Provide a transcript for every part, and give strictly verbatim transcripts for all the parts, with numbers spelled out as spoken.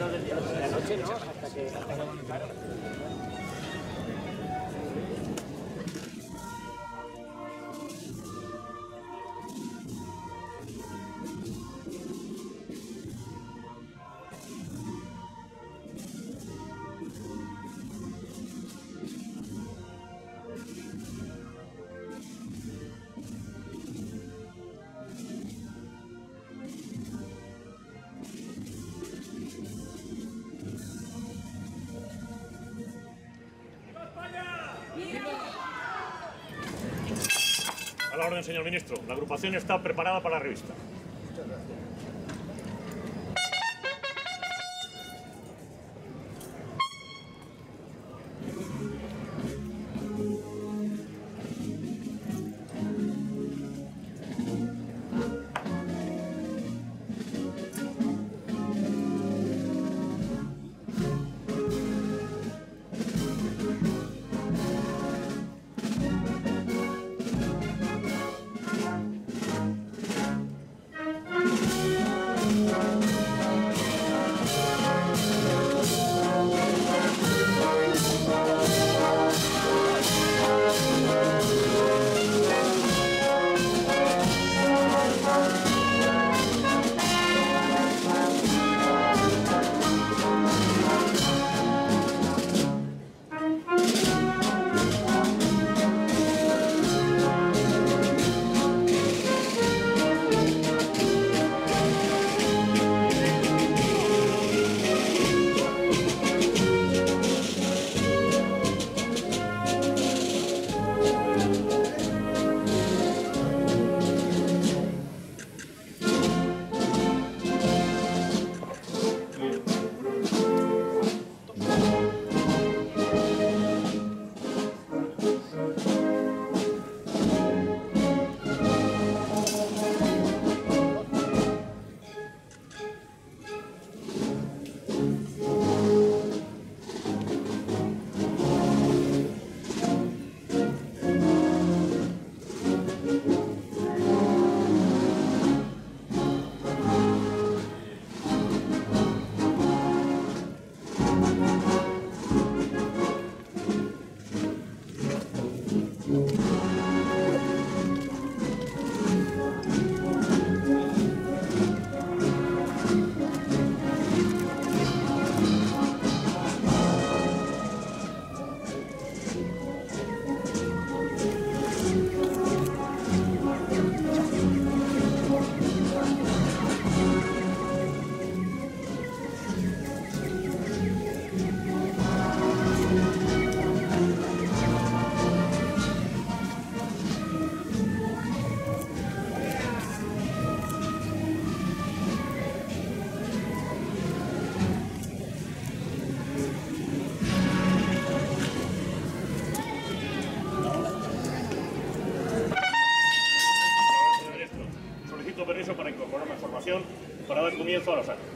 del día. De la noche no, hasta que... Hasta que... Claro. A la orden, señor ministro. La agrupación está preparada para la revista. Muchas gracias. Permiso para incorporar la información para dar comienzo a los actos.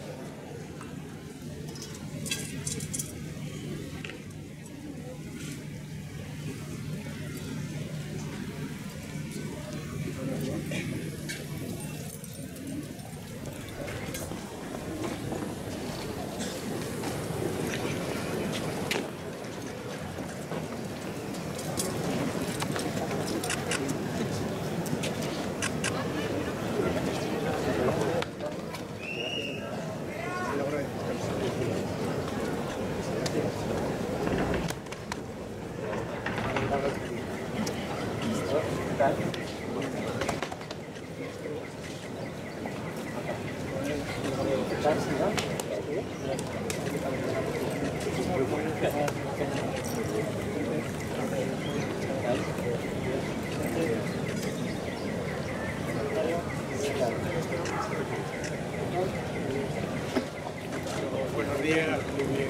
Buenos días.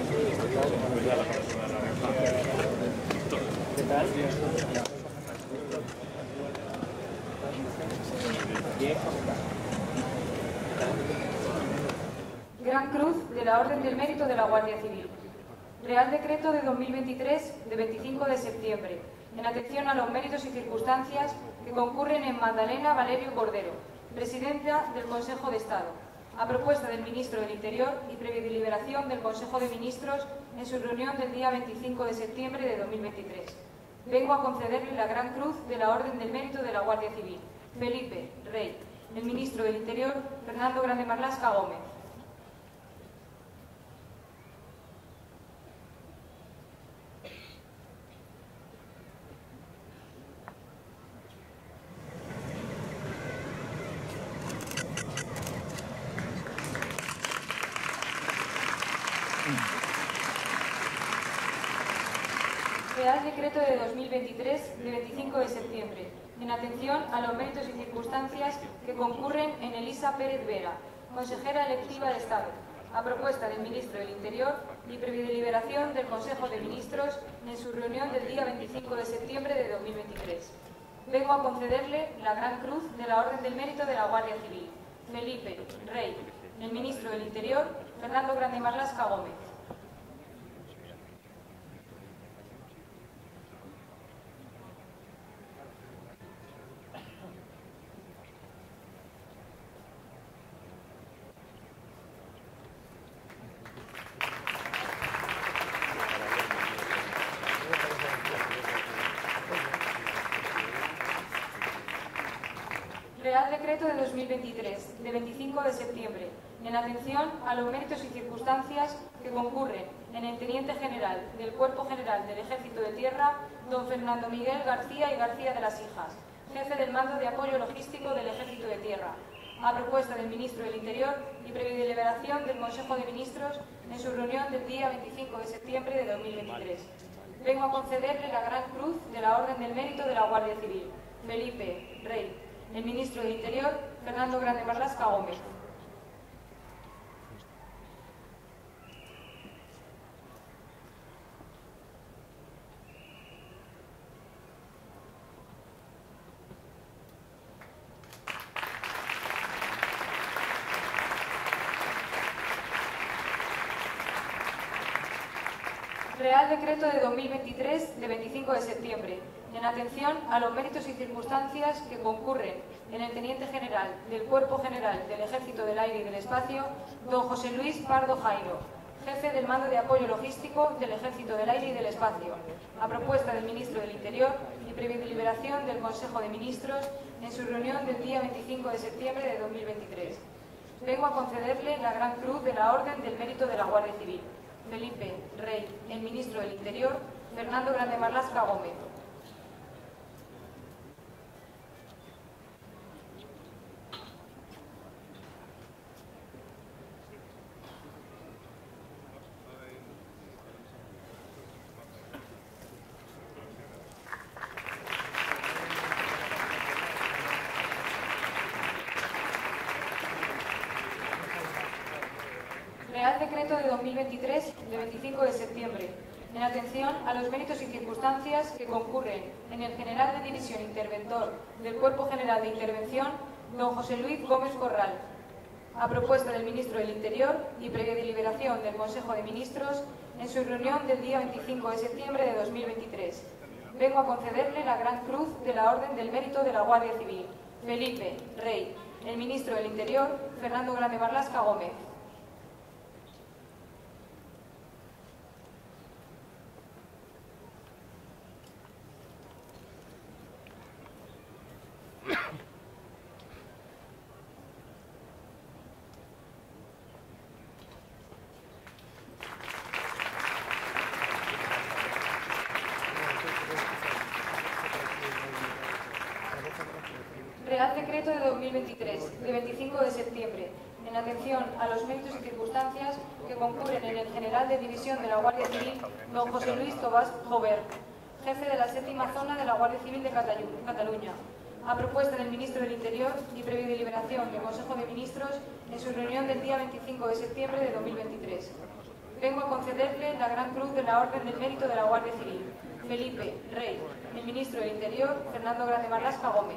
¿Qué tal? Gran Cruz de la Orden del Mérito de la Guardia Civil. Real Decreto de dos mil veintitrés de veinticinco de septiembre, en atención a los méritos y circunstancias que concurren en Magdalena Valerio Cordero, Presidenta del Consejo de Estado, a propuesta del Ministro del Interior y previa deliberación del Consejo de Ministros en su reunión del día veinticinco de septiembre de dos mil veintitrés. Vengo a concederle la Gran Cruz de la Orden del Mérito de la Guardia Civil, Felipe Rey, el Ministro del Interior, Fernando Grande Marlaska Gómez. Real Decreto de dos mil veintitrés de veinticinco de septiembre, en atención a los méritos y circunstancias que concurren en Elisa Pérez Vera, consejera electiva de Estado, a propuesta del Ministro del Interior y previa deliberación del Consejo de Ministros en su reunión del día veinticinco de septiembre de dos mil veintitrés. Vengo a concederle la Gran Cruz de la Orden del Mérito de la Guardia Civil, Felipe Rey, el Ministro del Interior, Fernando Grande Marlaska Gómez. Real Decreto de dos mil veintitrés, de veinticinco de septiembre, en atención a los méritos y circunstancias que concurren en el Teniente General del Cuerpo General del Ejército de Tierra, don Fernando Miguel García y García de las Hijas, jefe del Mando de Apoyo Logístico del Ejército de Tierra, a propuesta del Ministro del Interior y previa deliberación del Consejo de Ministros en su reunión del día veinticinco de septiembre de dos mil veintitrés. Vengo a concederle la Gran Cruz de la Orden del Mérito de la Guardia Civil, Felipe Rey, el Ministro del Interior, Fernando Grande Marlaska Gómez. Real Decreto de dos mil veintitrés, de veinticinco de septiembre, en atención a los méritos y circunstancias que concurren en el Teniente General del Cuerpo General del Ejército del Aire y del Espacio, don José Luis Pardo Jairo, jefe del Mando de Apoyo Logístico del Ejército del Aire y del Espacio, a propuesta del Ministro del Interior y previa deliberación del Consejo de Ministros en su reunión del día veinticinco de septiembre de dos mil veintitrés. Vengo a concederle la Gran Cruz de la Orden del Mérito de la Guardia Civil, Felipe Rey, el Ministro del Interior, Fernando Grande Marlaska Gómez. Real Decreto de dos mil veintitrés, de veinticinco de septiembre, en atención a los méritos y circunstancias que concurren en el General de División Interventor del Cuerpo General de Intervención, don José Luis Gómez Corral, a propuesta del Ministro del Interior y previa deliberación del Consejo de Ministros en su reunión del día veinticinco de septiembre de dos mil veintitrés. Vengo a concederle la Gran Cruz de la Orden del Mérito de la Guardia Civil, Felipe Rey, el Ministro del Interior, Fernando Grande Marlaska Gómez. Real Decreto de dos mil veintitrés, de veinticinco de septiembre, en atención a los méritos y circunstancias que concurren en el General de División de la Guardia Civil, don José Luis Tobás Jover, jefe de la séptima zona de la Guardia Civil de Cataluña, a propuesta del Ministro del Interior y previa deliberación del Consejo de Ministros en su reunión del día veinticinco de septiembre de dos mil veintitrés. Vengo a concederle la Gran Cruz de la Orden del Mérito de la Guardia Civil, Felipe Rey, el Ministro del Interior, Fernando Grande Marlaska Gómez.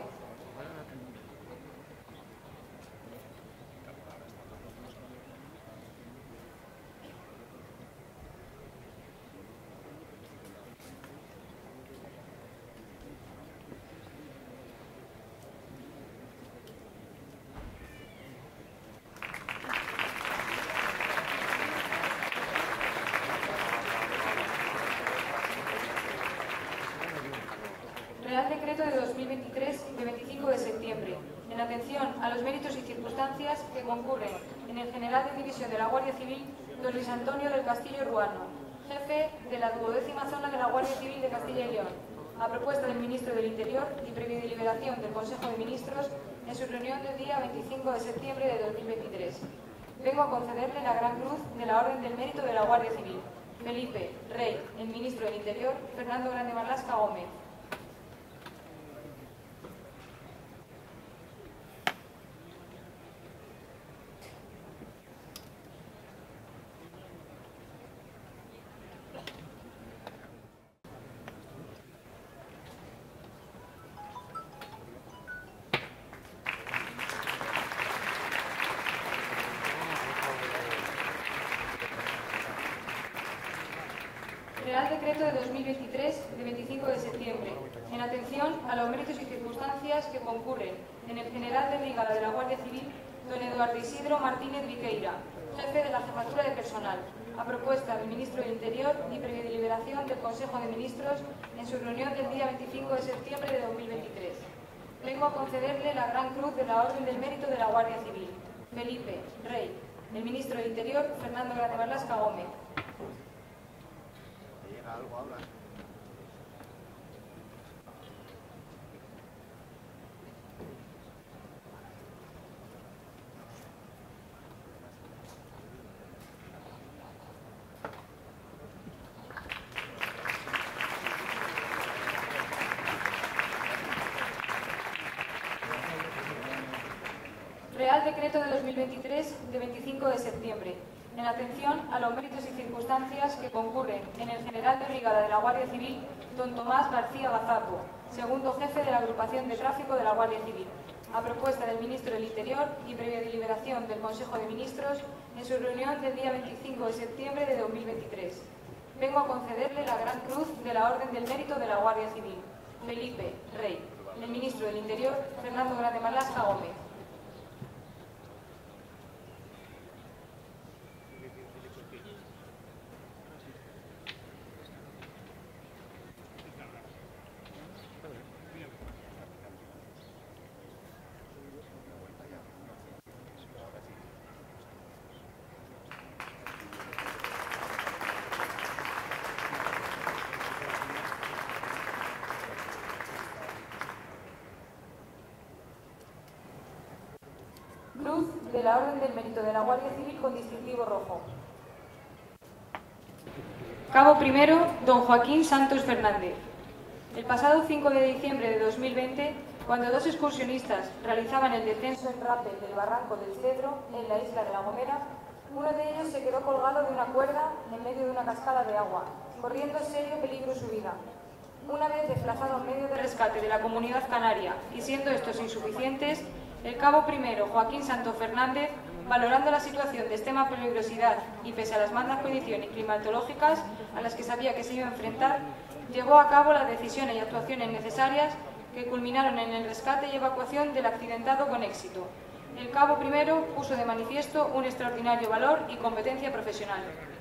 atención a los méritos y circunstancias que concurren en el general de división de la Guardia Civil, don Luis Antonio del Castillo Ruano, jefe de la duodécima zona de la Guardia Civil de Castilla y León, a propuesta del Ministro del Interior y previa deliberación del Consejo de Ministros en su reunión del día veinticinco de septiembre de dos mil veintitrés. Vengo a concederle la Gran Cruz de la Orden del Mérito de la Guardia Civil. Felipe Rey, el Ministro del Interior, Fernando Grande Marlaska Gómez. Real Decreto de dos mil veintitrés, de veinticinco de septiembre, en atención a los méritos y circunstancias que concurren en el General de Brigada de la Guardia Civil, don Eduardo Isidro Martínez Viqueira, jefe de la Jefatura de Personal, a propuesta del Ministro del Interior y previa deliberación del Consejo de Ministros en su reunión del día veinticinco de septiembre de dos mil veintitrés. Vengo a concederle la Gran Cruz de la Orden del Mérito de la Guardia Civil. Felipe Rey, el Ministro del Interior, Fernando Grande Marlaska Gómez. Algo habla. Real Decreto de dos mil veintitrés, de veinticinco de septiembre, en atención a los méritos y circunstancias que concurren en el General de Brigada de la Guardia Civil, don Tomás García Bazapo, segundo jefe de la Agrupación de Tráfico de la Guardia Civil, a propuesta del Ministro del Interior y previa deliberación del Consejo de Ministros en su reunión del día veinticinco de septiembre de dos mil veintitrés. Vengo a concederle la Gran Cruz de la Orden del Mérito de la Guardia Civil. Felipe Rey, el Ministro del Interior, Fernando Grande Marlaska Gómez. Cruz de la Orden del Mérito de la Guardia Civil con distintivo rojo. Cabo primero, don Joaquín Santos Fernández. El pasado cinco de diciembre de dos mil veinte, cuando dos excursionistas realizaban el descenso en rappel del Barranco del Cedro, en la isla de La Gomera, uno de ellos se quedó colgado de una cuerda en medio de una cascada de agua, corriendo serio peligro su vida. Una vez desplazado en medio de rescate de la Comunidad Canaria y siendo estos insuficientes, el cabo primero, Joaquín Santos Fernández, valorando la situación de extrema peligrosidad y pese a las malas condiciones climatológicas a las que sabía que se iba a enfrentar, llevó a cabo las decisiones y actuaciones necesarias que culminaron en el rescate y evacuación del accidentado con éxito. El cabo primero puso de manifiesto un extraordinario valor y competencia profesional.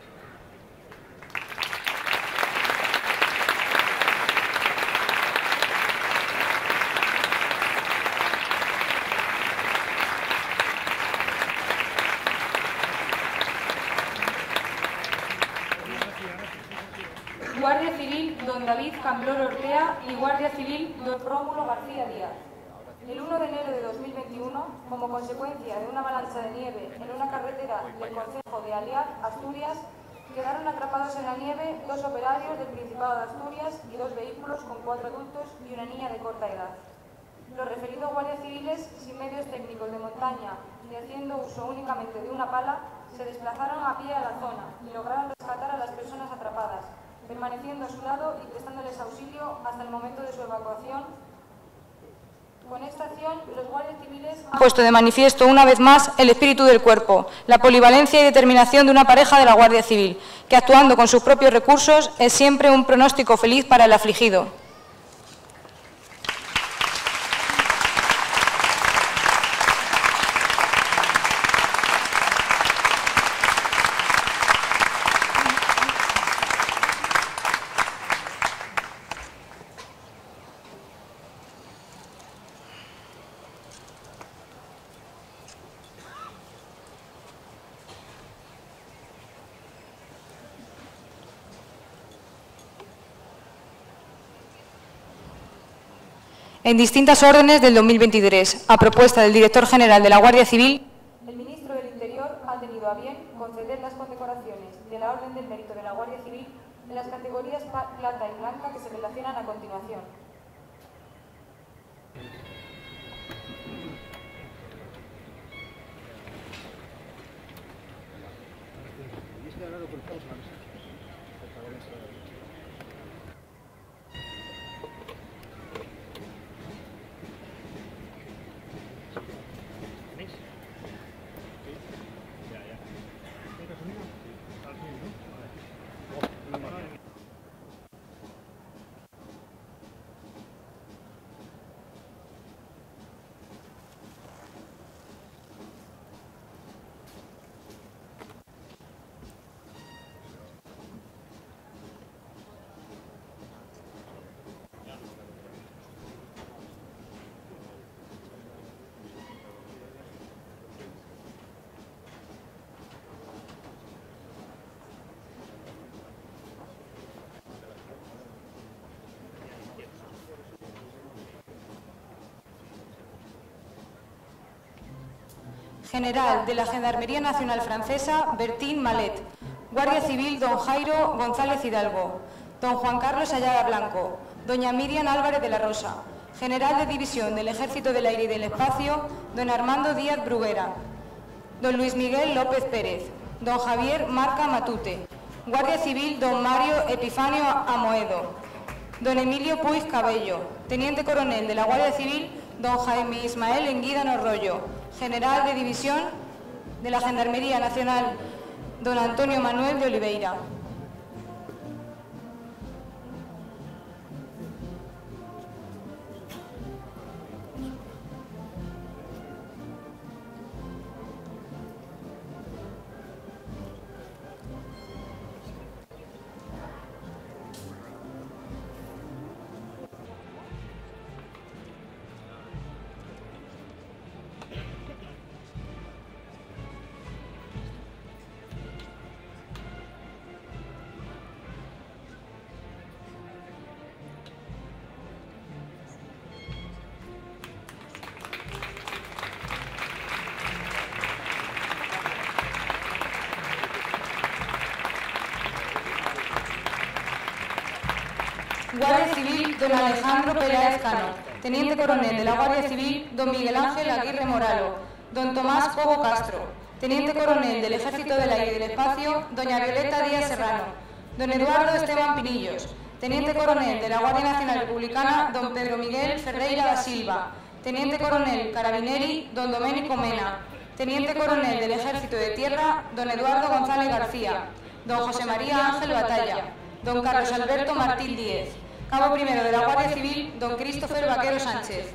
Guardia Civil don David Camblor Ortea y Guardia Civil don Rómulo García Díaz. El uno de enero de dos mil veintiuno, como consecuencia de una avalancha de nieve en una carretera del concejo de Aliar, Asturias, quedaron atrapados en la nieve dos operarios del Principado de Asturias y dos vehículos con cuatro adultos y una niña de corta edad. Los referidos guardias civiles, sin medios técnicos de montaña y haciendo uso únicamente de una pala, se desplazaron a pie a la zona y lograron rescatar a las personas atrapadas, permaneciendo a su lado y prestándoles auxilio hasta el momento de su evacuación. Con esta acción, los guardias civiles han puesto de manifiesto una vez más el espíritu del cuerpo, la polivalencia y determinación de una pareja de la Guardia Civil, que actuando con sus propios recursos es siempre un pronóstico feliz para el afligido. en distintas órdenes del dos mil veintitrés, a propuesta del director general de la Guardia Civil. El ministro del Interior ha tenido a bien conceder las condecoraciones de la Orden del Mérito de la Guardia Civil en las categorías plata y blanca que se relacionan a continuación. General de la Gendarmería Nacional Francesa, Bertín Malet. Guardia Civil, don Jairo González Hidalgo. Don Juan Carlos Ayala Blanco. Doña Miriam Álvarez de la Rosa. General de División del Ejército del Aire y del Espacio, don Armando Díaz Bruguera. Don Luis Miguel López Pérez. Don Javier Marca Matute. Guardia Civil, don Mario Epifanio Amoedo. Don Emilio Puig Cabello. Teniente Coronel de la Guardia Civil, don Jaime Ismael Enguídano Rollo. General de División de la Gendarmería Nacional, don Antonio Manuel de Oliveira. Guardia Civil, don Alejandro Peláez Cano. Teniente Coronel de la Guardia Civil, don Miguel Ángel Aguirre Moralo. Don Tomás Cobo Castro. Teniente Coronel del Ejército del Aire y del Espacio, doña Violeta Díaz Serrano. Don Eduardo Esteban Pinillos. Teniente Coronel de la Guardia Nacional Republicana, don Pedro Miguel Ferreira da Silva. Teniente Coronel Carabineri, don Domenico Mena. Teniente Coronel del Ejército de Tierra, don Eduardo González García. Don José María Ángel Batalla. Don Carlos Alberto Martín Díez. Cabo Primero de la Guardia Civil, don Christopher Vaquero Sánchez.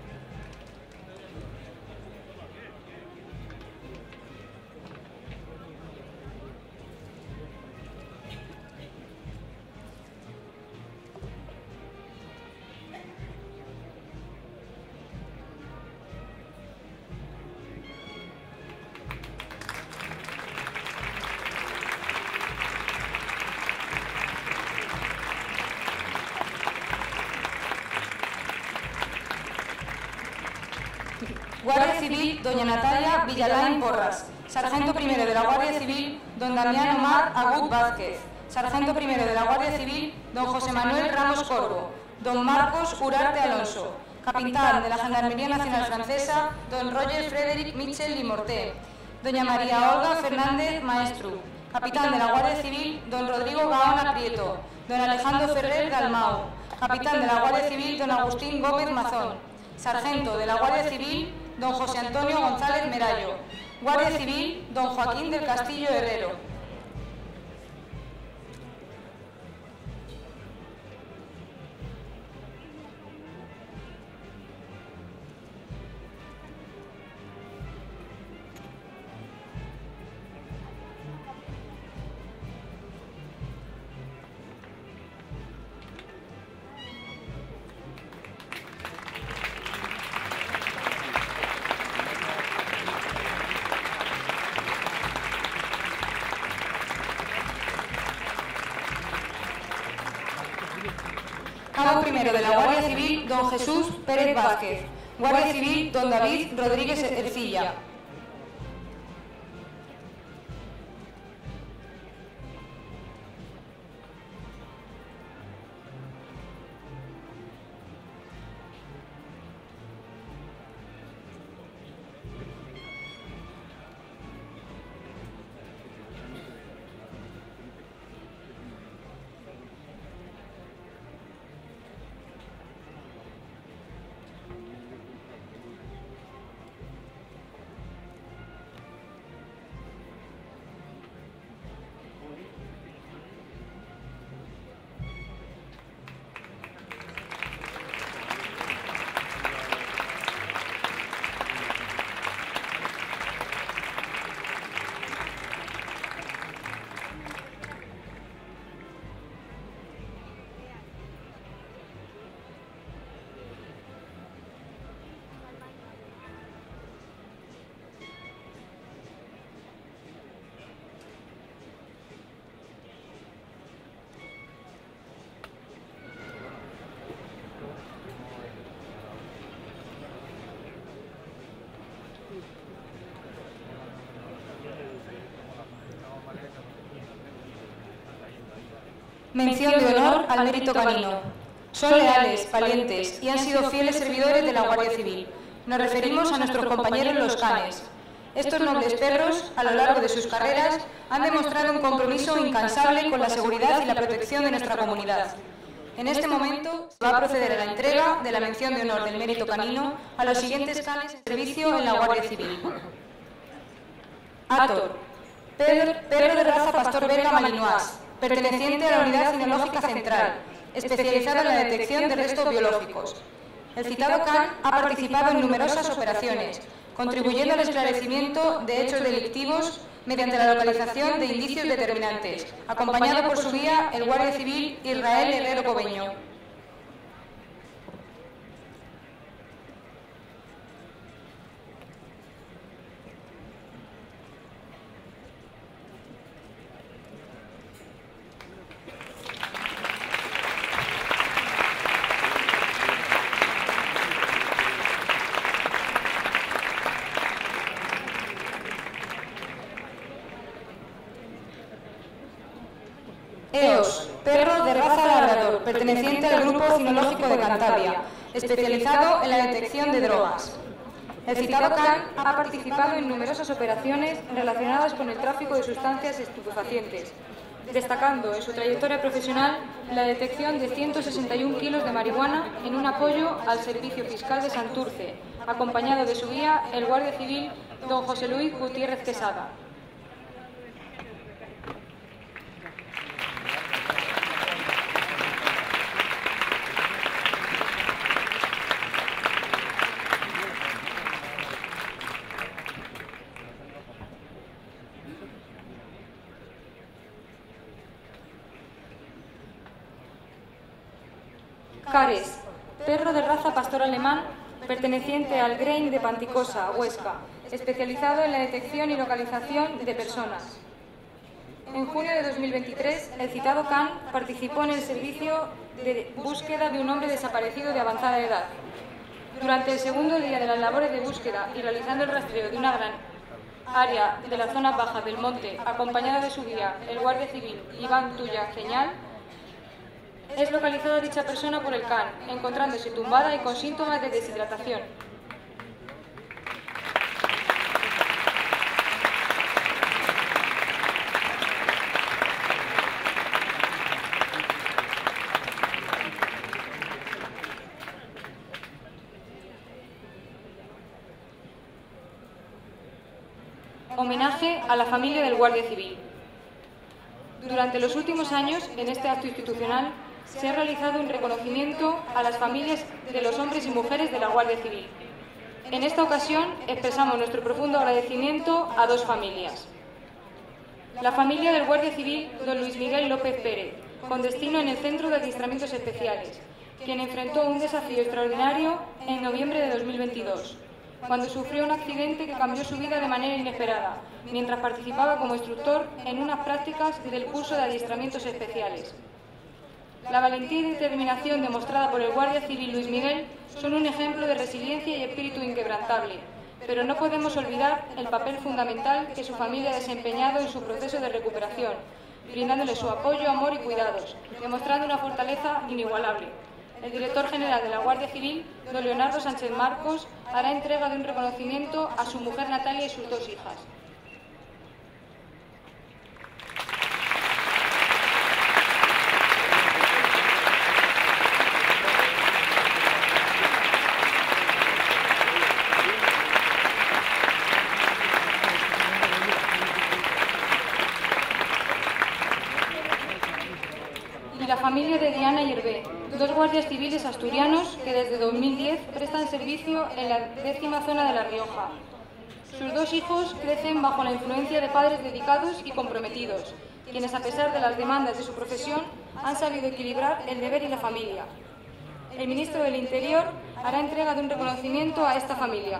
Guardia Civil, doña Natalia Villalain Porras. Sargento Primero de la Guardia Civil, don Damián Omar Agut Vázquez. Sargento Primero de la Guardia Civil, don José Manuel Ramos Corvo. Don Marcos Urarte Alonso. Capitán de la Gendarmería Nacional Francesa, don Roger Frederic Michel Limorté. Doña María Olga Fernández Maestru. Capitán de la Guardia Civil, don Rodrigo Gaona Prieto. Don Alejandro Ferrer Dalmau. Capitán de la Guardia Civil, don Agustín Gómez Mazón. Sargento de la Guardia Civil, don José Antonio González Merallo. Guardia Civil, don Joaquín del Castillo Herrero. Cabo primero de la Guardia Civil, don Jesús Pérez Vázquez. Guardia Civil, don David Rodríguez Ercilla. Mención de honor al mérito canino. Son leales, valientes y han sido fieles servidores de la Guardia Civil. Nos referimos a nuestros compañeros los canes. Estos nobles perros, a lo largo de sus carreras, han demostrado un compromiso incansable con la seguridad y la protección de nuestra comunidad. En este momento se va a proceder a la entrega de la mención de honor del mérito canino a los siguientes canes en servicio en la Guardia Civil. Ator, perro de raza pastor belga malinois, perteneciente a la Unidad Cinológica Central, especializada en la detección de restos biológicos. El citado can ha participado en numerosas operaciones, contribuyendo al esclarecimiento de hechos delictivos mediante la localización de indicios determinantes, acompañado por su guía, el Guardia Civil Israel Herrero Cobeño. Eos, perro de raza labrador, perteneciente al Grupo Cinológico de Cantabria, especializado en la detección de drogas. El citado can ha participado en numerosas operaciones relacionadas con el tráfico de sustancias estupefacientes, destacando en su trayectoria profesional la detección de ciento sesenta y un kilos de marihuana en un apoyo al Servicio Fiscal de Santurce, acompañado de su guía, el Guardia Civil don José Luis Gutiérrez Quesada. Cares, perro de raza pastor alemán, perteneciente al Grain de Panticosa, Huesca, especializado en la detección y localización de personas. En junio de dos mil veintitrés, el citado can participó en el servicio de búsqueda de un hombre desaparecido de avanzada edad. Durante el segundo día de las labores de búsqueda y realizando el rastreo de una gran área de las zonas bajas del monte, acompañado de su guía, el Guardia Civil Iván Tuya Geñal, es localizada dicha persona por el can, encontrándose tumbada y con síntomas de deshidratación. Homenaje a la familia del Guardia Civil. Durante los últimos años, en este acto institucional, se ha realizado un reconocimiento a las familias de los hombres y mujeres de la Guardia Civil. En esta ocasión expresamos nuestro profundo agradecimiento a dos familias. La familia del Guardia Civil don Luis Miguel López Pérez, con destino en el Centro de Adiestramientos Especiales, quien enfrentó un desafío extraordinario en noviembre de dos mil veintidós, cuando sufrió un accidente que cambió su vida de manera inesperada, mientras participaba como instructor en unas prácticas del curso de adiestramientos especiales. La valentía y determinación demostrada por el guardia civil Luis Miguel son un ejemplo de resiliencia y espíritu inquebrantable, pero no podemos olvidar el papel fundamental que su familia ha desempeñado en su proceso de recuperación, brindándole su apoyo, amor y cuidados, demostrando una fortaleza inigualable. El director general de la Guardia Civil, don Leonardo Sánchez Marcos, hará entrega de un reconocimiento a su mujer Natalia y sus dos hijas. Y la familia de Diana y Hervé, dos guardias civiles asturianos que desde dos mil diez prestan servicio en la décima zona de La Rioja. Sus dos hijos crecen bajo la influencia de padres dedicados y comprometidos, quienes a pesar de las demandas de su profesión han sabido equilibrar el deber y la familia. El ministro del Interior hará entrega de un reconocimiento a esta familia.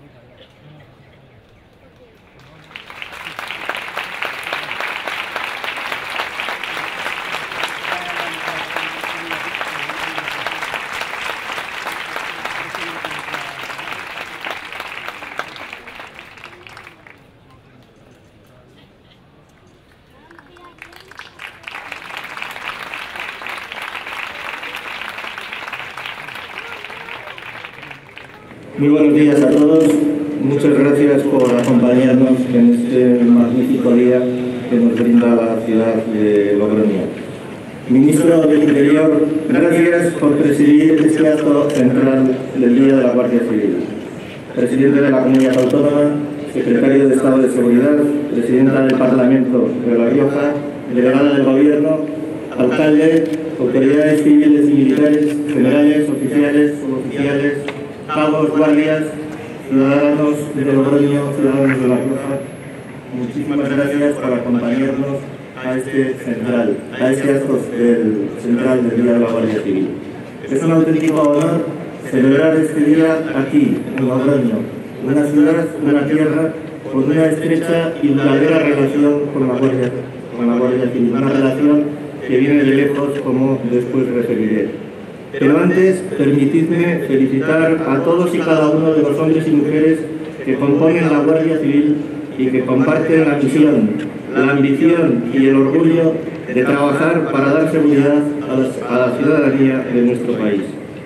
Muy buenos días a todos. Muchas gracias por acompañarnos en este magnífico día que nos brinda la ciudad de Logroño. Ministro del Interior, gracias por presidir este acto central del Día de la Guardia Civil. Presidente de la Comunidad Autónoma, Secretario de Estado de Seguridad, Presidenta del Parlamento de La Rioja, Delegada del Gobierno, Alcalde, autoridades civiles y militares, generales, oficiales, suboficiales, cabos, guardias, ciudadanos de Logroño, ciudadanos de La Rioja, muchísimas gracias por acompañarnos a este central, a este acto del central del Día de la Guardia Civil. Es un auténtico honor celebrar este día aquí, en Logroño, una ciudad, una tierra con una estrecha y duradera relación con la Guardia, con la Guardia Civil, una relación que viene de lejos, como después referiré. Pero antes, permitidme felicitar a todos y cada uno de los hombres y mujeres que componen la Guardia Civil y que comparten la misión, la ambición y el orgullo de trabajar para dar seguridad a, las, a la ciudadanía de nuestro país.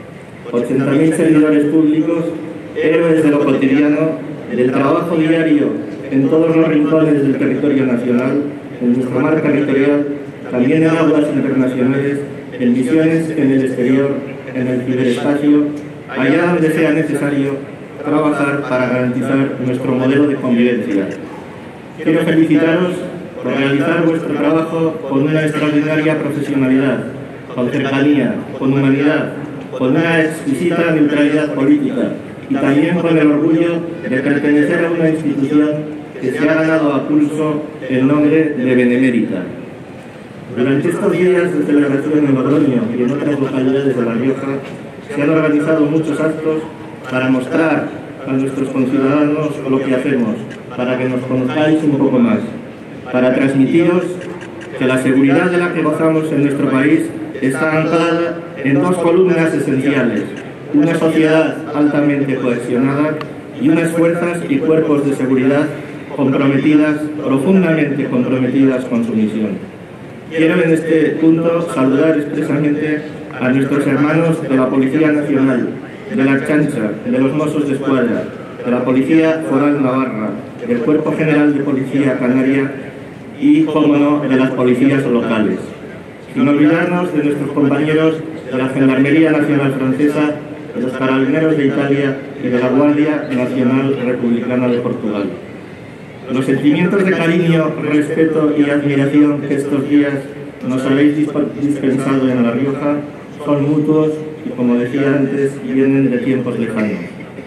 ochenta mil servidores públicos, héroes de lo cotidiano, del trabajo diario en todos los rincones del territorio nacional, en nuestra mar territorial, también en aguas internacionales, en misiones en el exterior, en el ciberespacio, allá donde sea necesario trabajar para garantizar nuestro modelo de convivencia. Quiero felicitaros por realizar vuestro trabajo con una extraordinaria profesionalidad, con cercanía, con humanidad, con una exquisita neutralidad política y también con el orgullo de pertenecer a una institución que se ha ganado a pulso el nombre de Benemérita. Durante estos días de celebración en Logroño y en otras localidades de La Rioja se han organizado muchos actos para mostrar a nuestros conciudadanos lo que hacemos, para que nos conozcáis un poco más, para transmitiros que la seguridad de la que gozamos en nuestro país está anclada en dos columnas esenciales: una sociedad altamente cohesionada y unas fuerzas y cuerpos de seguridad comprometidas, profundamente comprometidas con su misión. Quiero en este punto saludar expresamente a nuestros hermanos de la Policía Nacional, de la Ertzaintza, de los Mossos de Escuadra, de la Policía Foral Navarra, del Cuerpo General de Policía Canaria y, como no, de las policías locales. Sin olvidarnos de nuestros compañeros de la Gendarmería Nacional Francesa, de los Carabineros de Italia y de la Guardia Nacional Republicana de Portugal. Los sentimientos de cariño, respeto y admiración que estos días nos habéis dispensado en La Rioja son mutuos y, como decía antes, vienen de tiempos lejanos.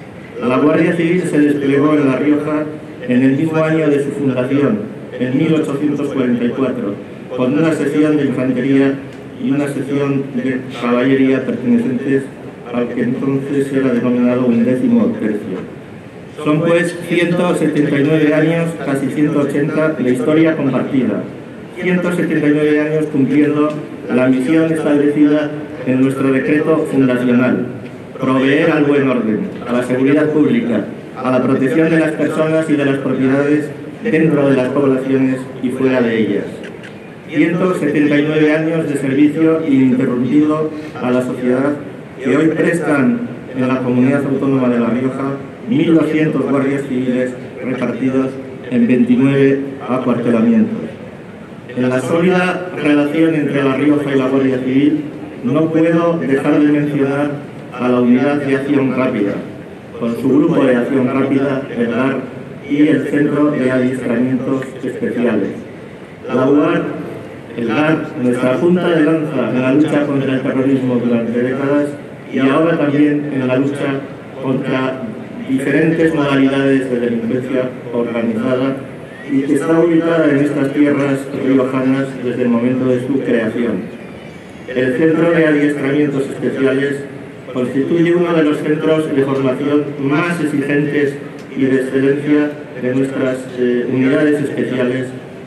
La Guardia Civil se desplegó en La Rioja en el mismo año de su fundación, en mil ochocientos cuarenta y cuatro, con una sección de infantería y una sección de caballería pertenecientes al que entonces era denominado undécimo tercio. Son pues ciento setenta y nueve años, casi ciento ochenta, de historia compartida, ciento setenta y nueve años cumpliendo la misión establecida en nuestro decreto fundacional: proveer al buen orden, a la seguridad pública, a la protección de las personas y de las propiedades dentro de las poblaciones y fuera de ellas. ciento setenta y nueve años de servicio ininterrumpido a la sociedad que hoy prestan en la Comunidad Autónoma de La Rioja mil doscientos guardias civiles repartidos en veintinueve acuartelamientos. En la sólida relación entre La Rioja y la Guardia Civil no puedo dejar de mencionar a la Unidad de Acción Rápida, con su grupo de acción rápida, el G A R, y el Centro de Adiestramientos Especiales. La U A R, el G A R, nuestra punta de lanza en la lucha contra el terrorismo durante décadas y ahora también en la lucha contra diferentes modalidades de delincuencia organizada y que está ubicada en estas tierras riojanas desde el momento de su creación. El Centro de Adiestramientos Especiales constituye uno de los centros de formación más exigentes y de excelencia de nuestras eh, unidades especiales,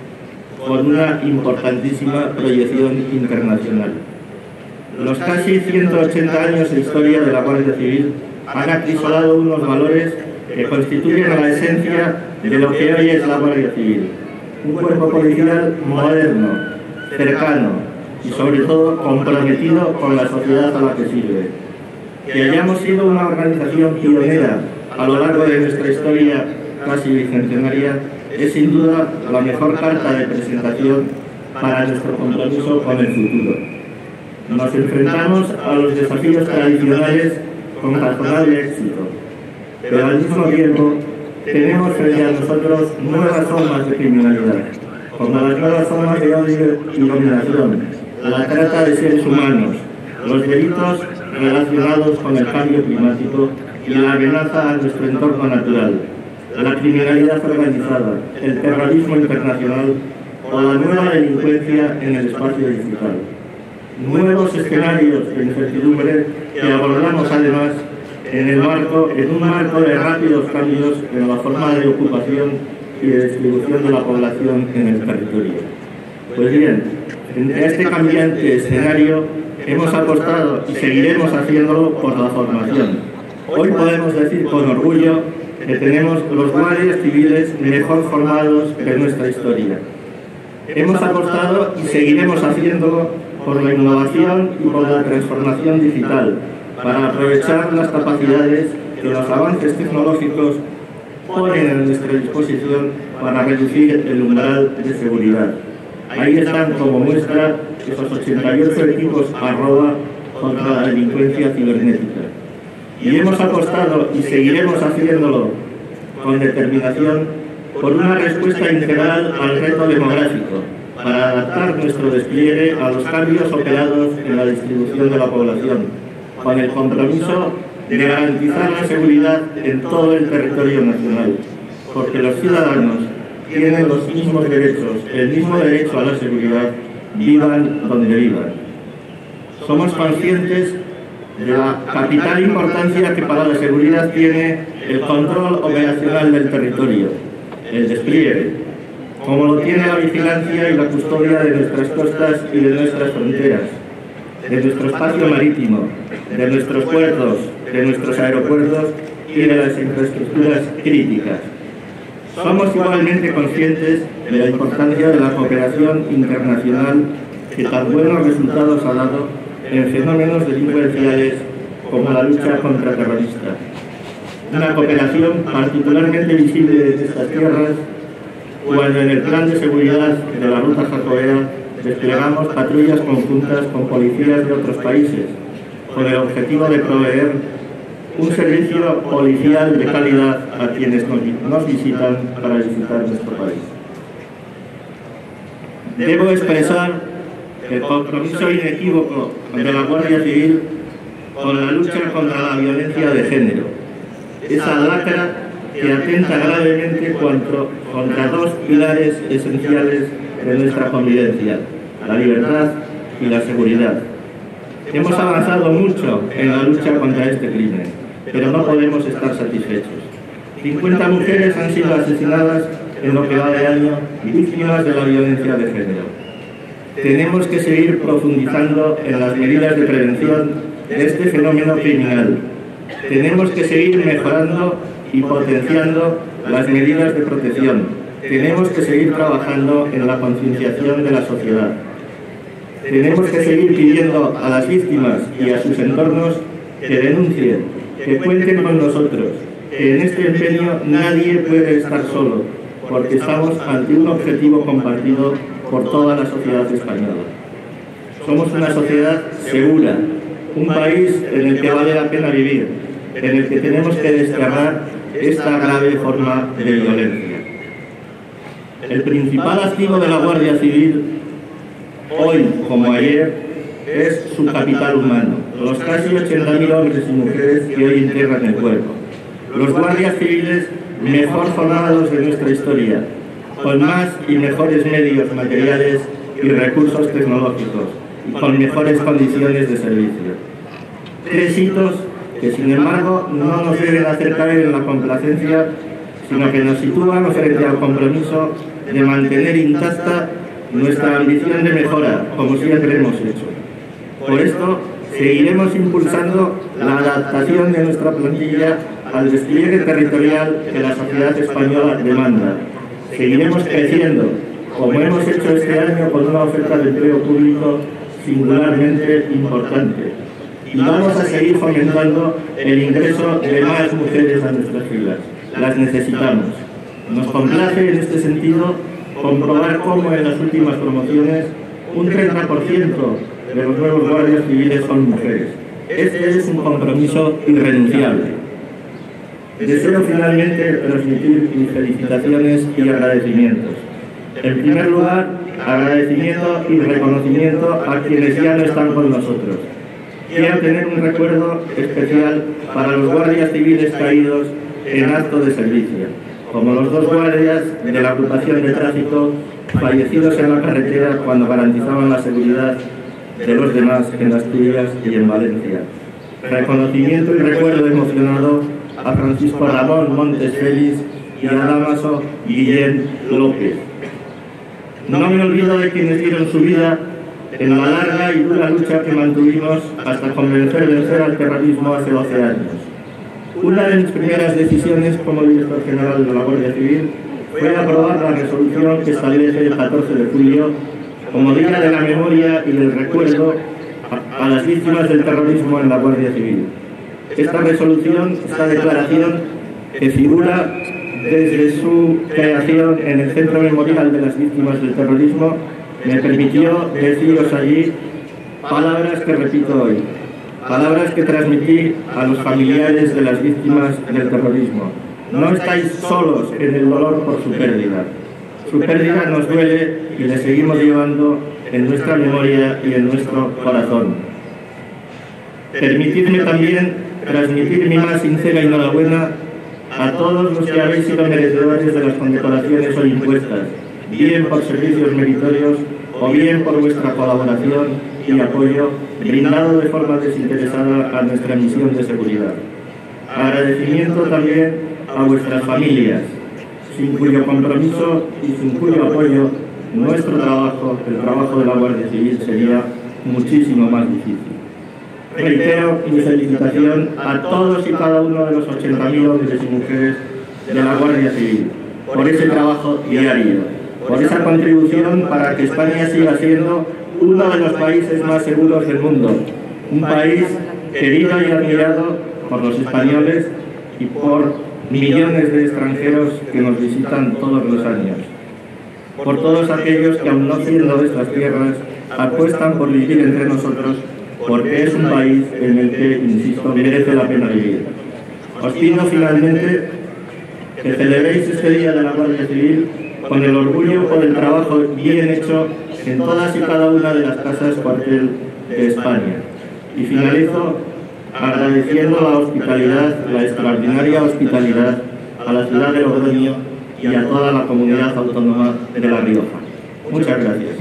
con una importantísima proyección internacional. Los casi ciento ochenta años de historia de la Guardia Civil han acrisolado unos valores que constituyen la esencia de lo que hoy es la Guardia Civil: un cuerpo policial moderno, cercano y sobre todo comprometido con la sociedad a la que sirve. Que hayamos sido una organización pionera a lo largo de nuestra historia casi bicentenaria es sin duda la mejor carta de presentación para nuestro compromiso con el futuro. Nos enfrentamos a los desafíos tradicionales con razonable éxito, pero al mismo tiempo tenemos frente a nosotros nuevas formas de criminalidad, como las nuevas formas de odio y dominación, la trata de seres humanos, los delitos relacionados con el cambio climático y la amenaza a nuestro entorno natural, la criminalidad organizada, el terrorismo internacional o la nueva delincuencia en el espacio digital. Nuevos escenarios de incertidumbre que abordamos además en, el marco, en un marco de rápidos cambios en la forma de ocupación y de distribución de la población en el territorio. Pues bien, entre este cambiante escenario hemos apostado y seguiremos haciéndolo por la formación. Hoy podemos decir con orgullo que tenemos los guardias civiles mejor formados de nuestra historia. Hemos apostado y seguiremos haciéndolo por la innovación y por la transformación digital, para aprovechar las capacidades que los avances tecnológicos ponen a nuestra disposición para reducir el umbral de seguridad. Ahí están como muestra esos ochenta y ocho equipos arroba contra la delincuencia cibernética. Y hemos apostado y seguiremos haciéndolo con determinación por una respuesta integral al reto demográfico, para adaptar nuestro despliegue a los cambios operados en la distribución de la población, con el compromiso de garantizar la seguridad en todo el territorio nacional, porque los ciudadanos tienen los mismos derechos, el mismo derecho a la seguridad, vivan donde vivan. Somos conscientes de la capital importancia que para la seguridad tiene el control operacional del territorio, el despliegue, como lo tiene la vigilancia y la custodia de nuestras costas y de nuestras fronteras, de nuestro espacio marítimo, de nuestros puertos, de nuestros aeropuertos y de las infraestructuras críticas. Somos igualmente conscientes de la importancia de la cooperación internacional que tan buenos resultados ha dado en fenómenos delincuenciales como la lucha contra terroristas. Una cooperación particularmente visible en estas tierras cuando en el plan de seguridad de la ruta jacobea desplegamos patrullas conjuntas con policías de otros países, con el objetivo de proveer un servicio policial de calidad a quienes nos visitan para visitar nuestro país. Debo expresar el compromiso inequívoco de la Guardia Civil con la lucha contra la violencia de género, esa lacra que atenta gravemente contra dos pilares esenciales de nuestra convivencia, la libertad y la seguridad. Hemos avanzado mucho en la lucha contra este crimen, pero no podemos estar satisfechos. cincuenta mujeres han sido asesinadas en lo que va de año víctimas de la violencia de género. tenemos que seguir profundizando en las medidas de prevención de este fenómeno criminal. Tenemos que seguir mejorando y potenciando las medidas de protección. Tenemos que seguir trabajando en la concienciación de la sociedad. Tenemos que seguir pidiendo a las víctimas y a sus entornos que denuncien, que cuenten con nosotros, que en este empeño nadie puede estar solo, porque estamos ante un objetivo compartido por toda la sociedad española. Somos una sociedad segura, un país en el que vale la pena vivir, en el que tenemos que desterrar esta grave forma de violencia. El principal activo de la Guardia Civil, hoy como ayer, es su capital humano, los casi ochenta mil hombres y mujeres que hoy integran el cuerpo. Los guardias civiles mejor formados de nuestra historia, con más y mejores medios materiales y recursos tecnológicos, y con mejores condiciones de servicio. Tres hitos que, sin embargo, no nos deben hacer caer en la complacencia, sino que nos sitúan frente al compromiso de mantener intacta nuestra ambición de mejora, como siempre hemos hecho. Por esto, seguiremos impulsando la adaptación de nuestra plantilla al despliegue territorial que la sociedad española demanda. Seguiremos creciendo, como hemos hecho este año con una oferta de empleo público singularmente importante. Y vamos a seguir fomentando el ingreso de más mujeres a nuestras filas. Las necesitamos. Nos complace en este sentido comprobar cómo en las últimas promociones un treinta por ciento de los nuevos guardias civiles son mujeres. Este es un compromiso irrenunciable. Deseo finalmente transmitir mis felicitaciones y agradecimientos. En primer lugar, agradecimiento y reconocimiento a quienes ya no están con nosotros. Quiero tener un recuerdo especial para los guardias civiles caídos en acto de servicio, como los dos guardias de la agrupación de tráfico fallecidos en la carretera cuando garantizaban la seguridad de los demás en Asturias y en Valencia. Reconocimiento y recuerdo emocionado a Francisco Ramón Montes Félix y a Dámaso Guillén López. No me olvido de quienes dieron su vida en la larga y dura lucha que mantuvimos hasta convencer de vencer al terrorismo hace doce años. Una de mis primeras decisiones como director general de la Guardia Civil fue aprobar la resolución que establece el catorce de julio como Día de la Memoria y del Recuerdo a, a las víctimas del terrorismo en la Guardia Civil. Esta resolución, esta declaración, que figura desde su creación en el Centro Memorial de las Víctimas del Terrorismo, me permitió deciros allí palabras que repito hoy, palabras que transmití a los familiares de las víctimas del terrorismo. No estáis solos en el dolor por su pérdida. Su pérdida nos duele y le seguimos llevando en nuestra memoria y en nuestro corazón. Permitidme también transmitir mi más sincera enhorabuena a todos los que habéis sido merecedores de las condecoraciones hoy impuestas, bien por servicios meritorios o bien por vuestra colaboración y apoyo brindado de forma desinteresada a nuestra misión de seguridad. Agradecimiento también a vuestras familias, sin cuyo compromiso y sin cuyo apoyo nuestro trabajo, el trabajo de la Guardia Civil, sería muchísimo más difícil. Reitero mi felicitación a todos y cada uno de los ochenta mil hombres y mujeres de la Guardia Civil por ese trabajo diario, por esa contribución para que España siga siendo uno de los países más seguros del mundo, un país querido y admirado por los españoles y por millones de extranjeros que nos visitan todos los años, por todos aquellos que, aun no siendo de estas tierras, apuestan por vivir entre nosotros, porque es un país en el que, insisto, merece la pena vivir. Os pido finalmente que celebréis este Día de la Guardia Civil con el orgullo por el trabajo bien hecho en todas y cada una de las casas cuartel de España. Y finalizo agradeciendo la hospitalidad, la extraordinaria hospitalidad a la ciudad de Logroño y a toda la comunidad autónoma de La Rioja. Muchas gracias.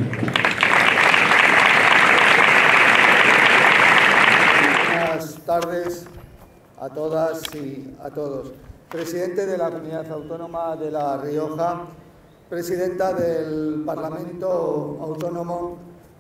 Buenas tardes a todas y a todos. Presidente de la Comunidad Autónoma de La Rioja, Presidenta del Parlamento Autónomo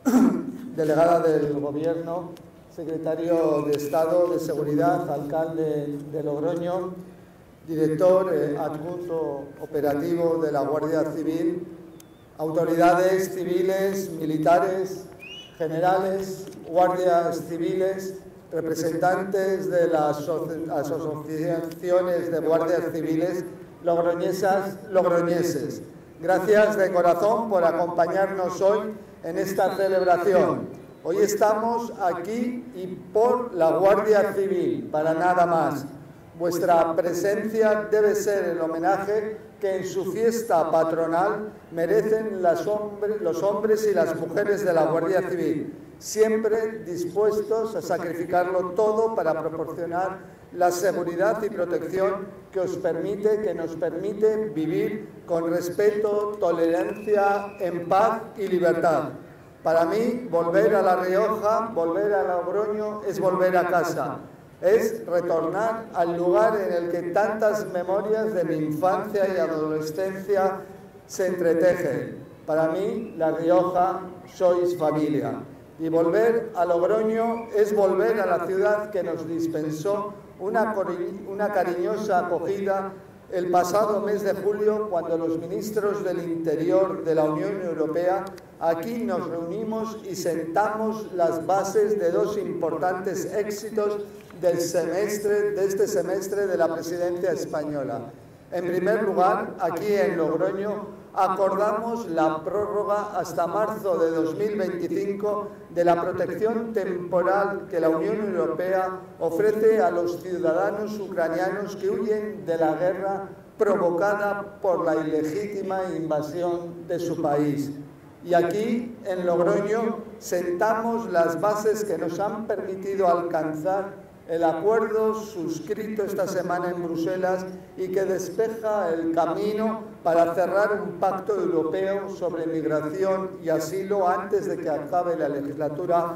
delegada del Gobierno, secretario de Estado de Seguridad, alcalde de Logroño, director eh, adjunto operativo de la Guardia Civil, autoridades civiles, militares, generales, guardias civiles, representantes de las asociaciones de guardias civiles, logroñesas, logroñeses. Gracias de corazón por acompañarnos hoy en esta celebración. Hoy estamos aquí y por la Guardia Civil, para nada más. Vuestra presencia debe ser el homenaje que en su fiesta patronal merecen las hombre, los hombres y las mujeres de la Guardia Civil, siempre dispuestos a sacrificarlo todo para proporcionar la seguridad y protección que os permite, que nos permite vivir con respeto, tolerancia, en paz y libertad. Para mí, volver a La Rioja, volver a Logroño, es volver a casa. Es retornar al lugar en el que tantas memorias de mi infancia y adolescencia se entretejen. Para mí, La Rioja, sois familia. Y volver a Logroño es volver a la ciudad que nos dispensó una, una cariñosa acogida el pasado mes de julio, cuando los ministros del Interior de la Unión Europea aquí nos reunimos y sentamos las bases de dos importantes éxitos del semestre, de este semestre de la presidencia española. En primer lugar, aquí en Logroño acordamos la prórroga hasta marzo de dos mil veinticinco de la protección temporal que la Unión Europea ofrece a los ciudadanos ucranianos que huyen de la guerra provocada por la ilegítima invasión de su país. Y aquí, en Logroño, sentamos las bases que nos han permitido alcanzar el acuerdo suscrito esta semana en Bruselas y que despeja el camino para cerrar un pacto europeo sobre migración y asilo antes de que acabe la legislatura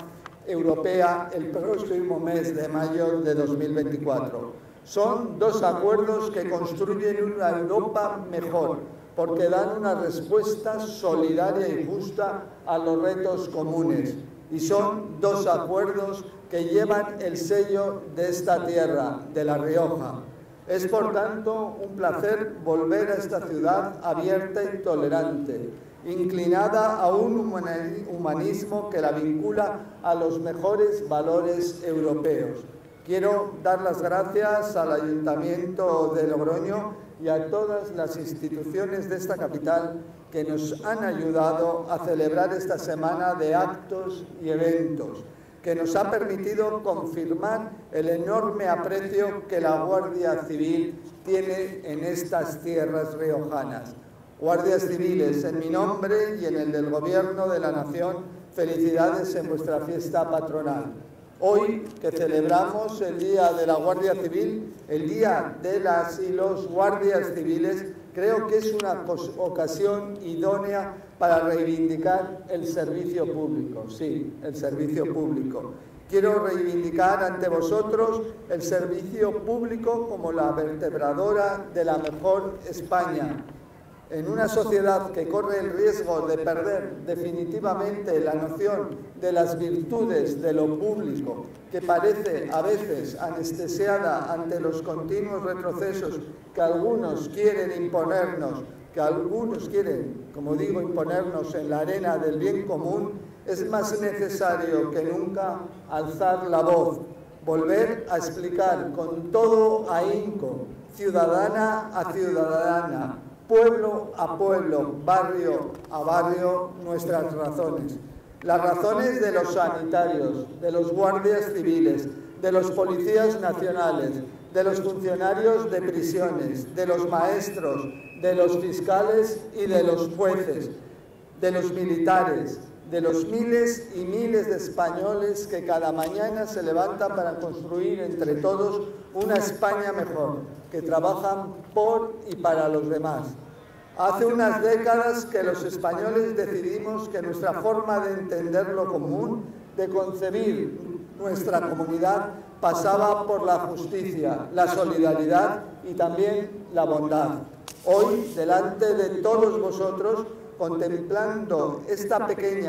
europea el próximo mes de mayo de dos mil veinticuatro. Son dos acuerdos que construyen una Europa mejor, porque dan una respuesta solidaria y justa a los retos comunes. Y son dos acuerdos que llevan el sello de esta tierra, de La Rioja. Es, por tanto, un placer volver a esta ciudad abierta y tolerante, inclinada a un humanismo que la vincula a los mejores valores europeos. Quiero dar las gracias al Ayuntamiento de Logroño y a todas las instituciones de esta capital que nos han ayudado a celebrar esta semana de actos y eventos, que nos ha permitido confirmar el enorme aprecio que la Guardia Civil tiene en estas tierras riojanas. Guardias civiles, en mi nombre y en el del Gobierno de la Nación, felicidades en vuestra fiesta patronal. Hoy, que celebramos el Día de la Guardia Civil, el Día de las y los Guardias Civiles, creo que es una ocasión idónea para reivindicar el servicio público. Sí, el servicio público. Quiero reivindicar ante vosotros el servicio público como la vertebradora de la mejor España. En una sociedad que corre el riesgo de perder definitivamente la noción de las virtudes de lo público, que parece a veces anestesiada ante los continuos retrocesos que algunos quieren imponernos, que algunos quieren, como digo, imponernos en la arena del bien común, es más necesario que nunca alzar la voz, volver a explicar con todo ahínco, ciudadana a ciudadana, pueblo a pueblo, barrio a barrio, nuestras razones. Las razones de los sanitarios, de los guardias civiles, de los policías nacionales, de los funcionarios de prisiones, de los maestros, de los fiscales y de los jueces, de los militares, de los miles y miles de españoles que cada mañana se levantan para construir entre todos una España mejor, que trabajan por y para los demás. Hace unas décadas que los españoles decidimos que nuestra forma de entender lo común, de concebir nuestra comunidad, pasaba por la justicia, la solidaridad y también la bondad. Hoy, delante de todos vosotros, contemplando esta pequeña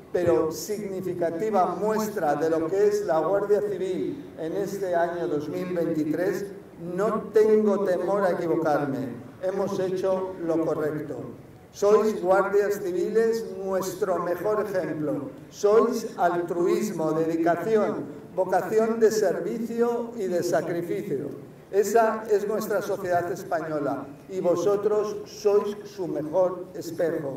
pero significativa muestra de lo que es la Guardia Civil en este año dos mil veintitrés, no tengo temor a equivocarme. Hemos hecho lo correcto. Sois guardias civiles nuestro mejor ejemplo. Sois altruismo, dedicación, vocación de servicio y de sacrificio. Esa es nuestra sociedad española y vosotros sois su mejor espejo.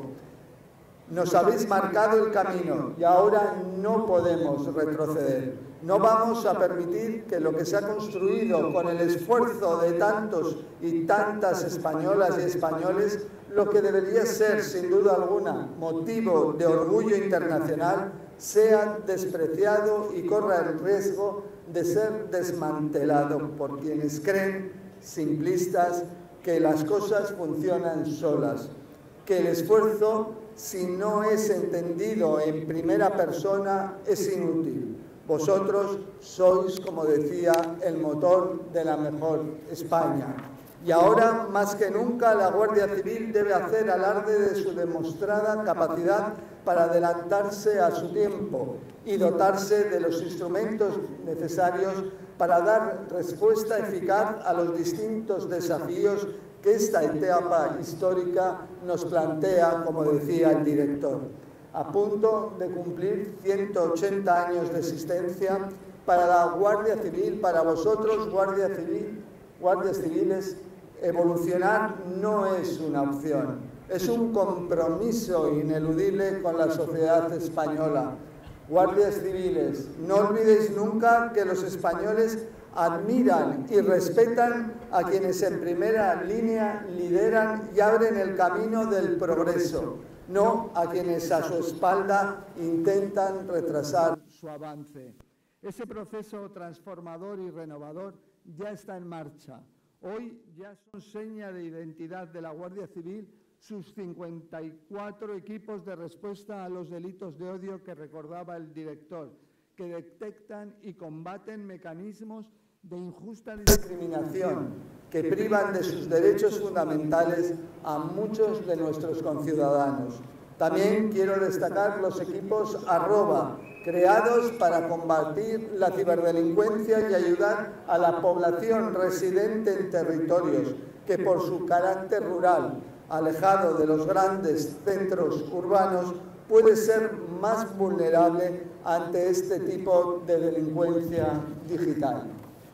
Nos habéis marcado el camino y ahora no podemos retroceder. No vamos a permitir que lo que se ha construido con el esfuerzo de tantos y tantas españolas y españoles, lo que debería ser, sin duda alguna, motivo de orgullo internacional, sea despreciado y corra el riesgo de ser desmantelado por quienes creen, simplistas, que las cosas funcionan solas, que el esfuerzo, si no es entendido en primera persona, es inútil. Vosotros sois, como decía, el motor de la mejor España. Y ahora, más que nunca, la Guardia Civil debe hacer alarde de su demostrada capacidad para adelantarse a su tiempo y dotarse de los instrumentos necesarios para dar respuesta eficaz a los distintos desafíos que esta etapa histórica nos plantea, como decía el director. A punto de cumplir ciento ochenta años de existencia, para la Guardia Civil, para vosotros, Guardia Civil, guardias civiles, evolucionar no es una opción, es un compromiso ineludible con la sociedad española. Guardias civiles, no olvidéis nunca que los españoles admiran y respetan a quienes en primera línea lideran y abren el camino del progreso, no a quienes a su espalda intentan retrasar su avance. Ese proceso transformador y renovador ya está en marcha. Hoy ya son seña de identidad de la Guardia Civil sus cincuenta y cuatro equipos de respuesta a los delitos de odio que recordaba el director, que detectan y combaten mecanismos de injusta discriminación que privan de sus derechos fundamentales a muchos de nuestros conciudadanos. También quiero destacar los equipos arroba, creados para combatir la ciberdelincuencia y ayudar a la población residente en territorios que por su carácter rural, alejado de los grandes centros urbanos, puede ser más vulnerable ante este tipo de delincuencia digital.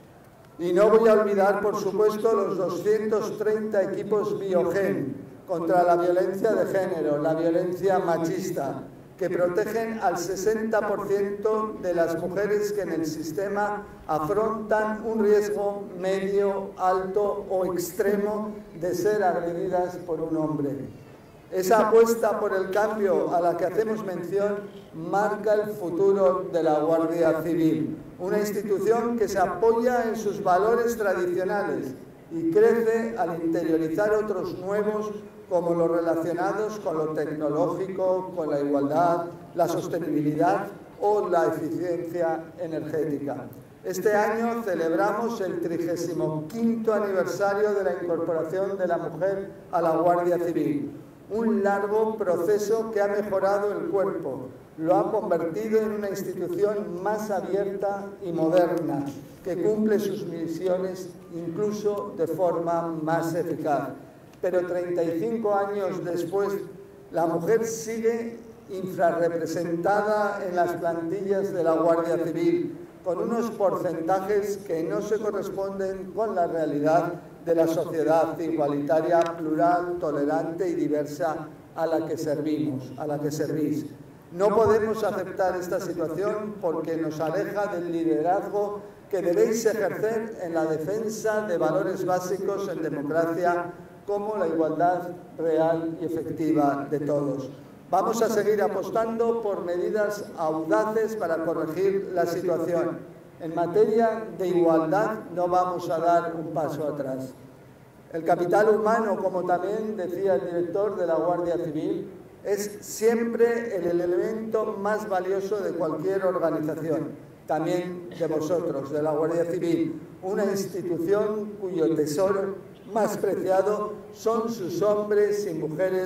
Y no voy a olvidar, por supuesto, los doscientos treinta equipos Biogen contra la violencia de género, la violencia machista, que protegen al sesenta por ciento de las mujeres que en el sistema afrontan un riesgo medio, alto o extremo de ser agredidas por un hombre. Esa apuesta por el cambio a la que hacemos mención marca el futuro de la Guardia Civil, una institución que se apoya en sus valores tradicionales y crece al interiorizar otros nuevos, como los relacionados con lo tecnológico, con la igualdad, la sostenibilidad o la eficiencia energética. Este año celebramos el trigésimo quinto aniversario de la incorporación de la mujer a la Guardia Civil, un largo proceso que ha mejorado el cuerpo, lo ha convertido en una institución más abierta y moderna, que cumple sus misiones incluso de forma más eficaz. Pero treinta y cinco años después, la mujer sigue infrarrepresentada en las plantillas de la Guardia Civil, con unos porcentajes que no se corresponden con la realidad de la sociedad igualitaria, plural, tolerante y diversa a la que servimos, a la que servís. No podemos aceptar esta situación porque nos aleja del liderazgo que debéis ejercer en la defensa de valores básicos en democracia, como la igualdad real y efectiva de todos. Vamos a seguir apostando por medidas audaces para corregir la situación. En materia de igualdad no vamos a dar un paso atrás. El capital humano, como también decía el director de la Guardia Civil, es siempre el elemento más valioso de cualquier organización, también de vosotros, de la Guardia Civil, una institución cuyo tesoro más preciado son sus hombres y mujeres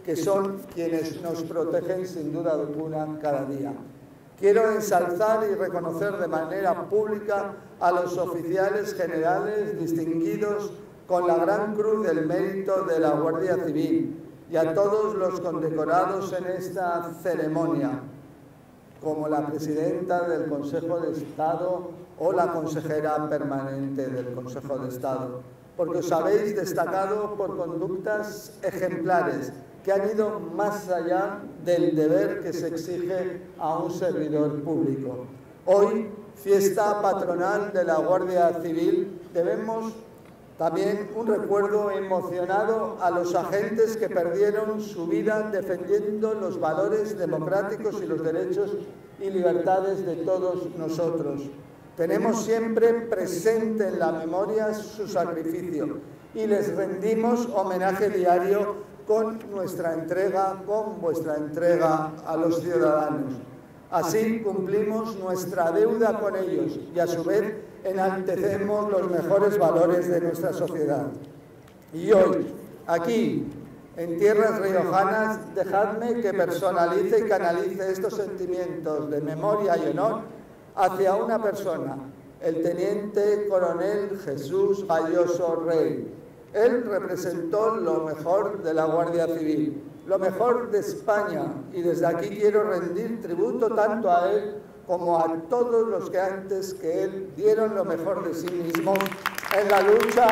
que son quienes nos protegen sin duda alguna cada día. Quiero ensalzar y reconocer de manera pública a los oficiales generales distinguidos con la Gran Cruz del Mérito de la Guardia Civil y a todos los condecorados en esta ceremonia, como la presidenta del Consejo de Estado o la consejera permanente del Consejo de Estado, porque os habéis destacado por conductas ejemplares que han ido más allá del deber que se exige a un servidor público. Hoy, fiesta patronal de la Guardia Civil, debemos también un recuerdo emocionado a los agentes que perdieron su vida defendiendo los valores democráticos y los derechos y libertades de todos nosotros. Tenemos siempre presente en la memoria su sacrificio y les rendimos homenaje diario con nuestra entrega, con vuestra entrega a los ciudadanos. Así cumplimos nuestra deuda con ellos y a su vez enaltecemos los mejores valores de nuestra sociedad. Y hoy, aquí, en tierras riojanas, dejadme que personalice y canalice estos sentimientos de memoria y honor hacia una persona, el teniente coronel Jesús Gayoso Rey. Él representó lo mejor de la Guardia Civil, lo mejor de España, y desde aquí quiero rendir tributo tanto a él como a todos los que antes que él dieron lo mejor de sí mismos en la lucha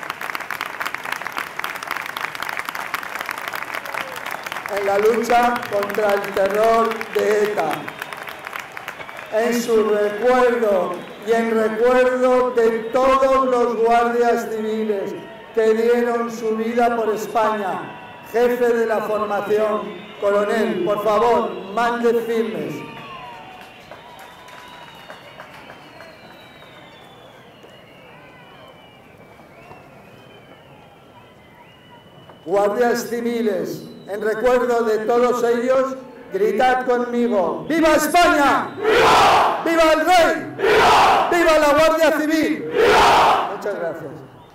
en la lucha contra el terror de ETA. En su recuerdo y en recuerdo de todos los guardias civiles que dieron su vida por España, jefe de la formación, coronel, por favor, mande firmes. Guardias civiles, en recuerdo de todos ellos, gritad conmigo: ¡Viva España! ¡Viva! ¡Viva el Rey! ¡Viva! ¡Viva la Guardia Civil! ¡Viva! Muchas gracias.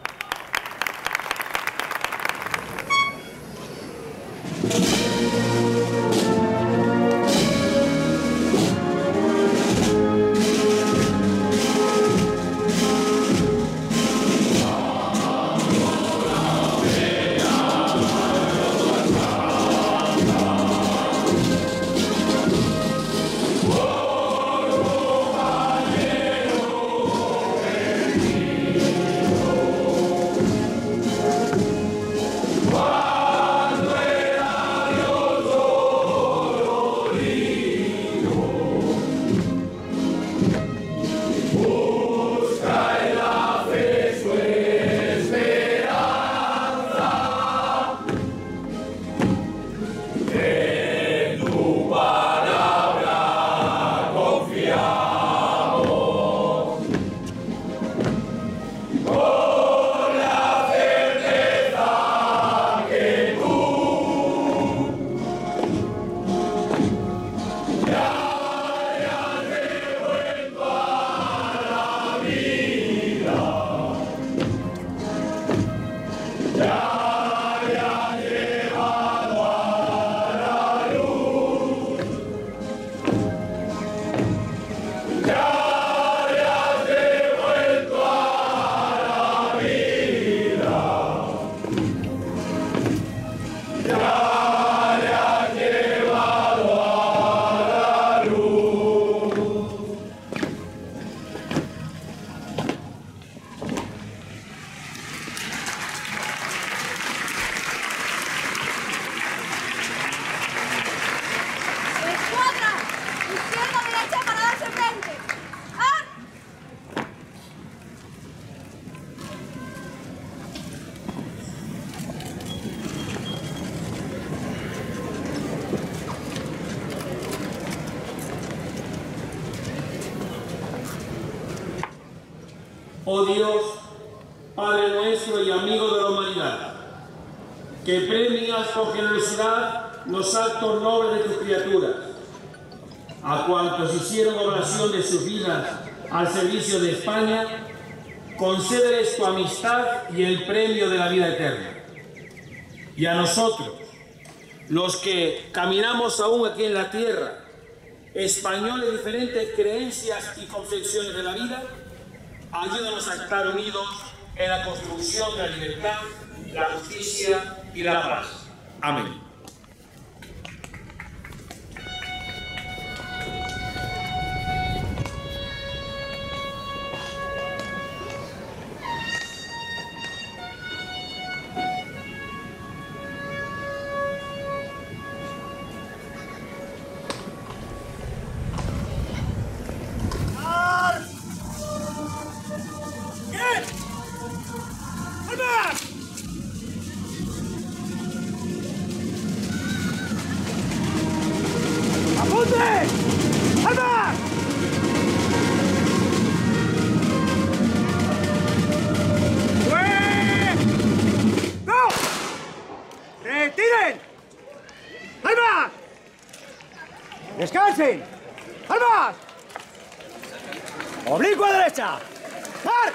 Oh Dios, Padre nuestro y amigo de la humanidad, que premias con generosidad los actos nobles de tus criaturas, a cuantos hicieron oración de sus vidas al servicio de España, concédeles tu amistad y el premio de la vida eterna. Y a nosotros, los que caminamos aún aquí en la tierra, españoles de diferentes creencias y concepciones de la vida, ayúdanos a estar unidos en la construcción de la libertad, la justicia y la paz. Amén. ¡Descansen! ¡Armas! ¡Oblicuo a derecha! ¡Par!